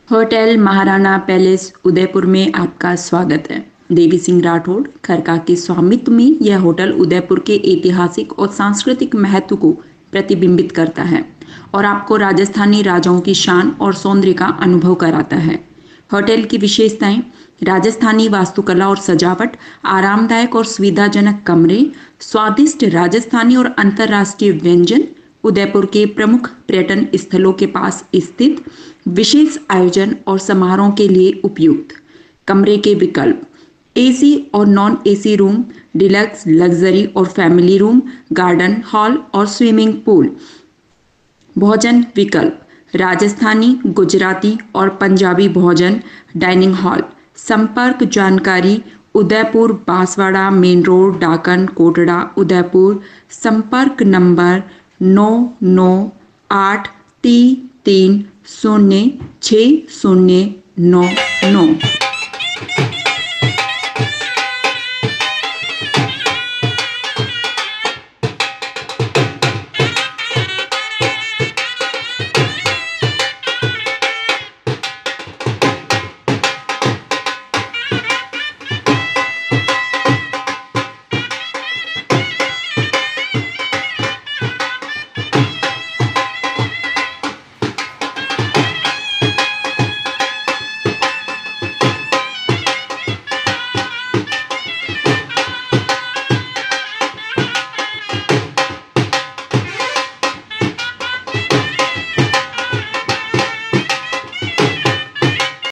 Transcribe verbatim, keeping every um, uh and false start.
Hotel Maharana palace Udaipur में आपका स्वागत है। देवी सिंह राठौड़ खरका के स्वामित्व में यह होटल उदयपुर के ऐतिहासिक और सांस्कृतिक महत्व को प्रतिबिंबित करता है और आपको राजस्थानी राजाओं की शान और सौंदर्य का अनुभव कराता है। होटल की विशेषताएं: राजस्थानी वास्तुकला और सजावट, आरामदायक और सुविधाजनक कमरे, स्वादिष्ट राजस्थानी और अंतर्राष्ट्रीय व्यंजन, उदयपुर के प्रमुख पर्यटन स्थलों के पास स्थित, विशेष आयोजन और समारोह के लिए उपयुक्त। कमरे के विकल्प: एसी और non AC room, deluxe, luxury और फैमिली रूम, गार्डन हॉल और स्विमिंग पूल। भोजन विकल्प: राजस्थानी, गुजराती और पंजाबी भोजन, डाइनिंग हॉल। संपर्क जानकारी: उदयपुर बांसवाड़ा मेन रोड, डाकन कोटड़ा, उदयपुर। संपर्क नंबर नौ नौ आठ तीन तीन शून्य छः शून्य नौ नौ।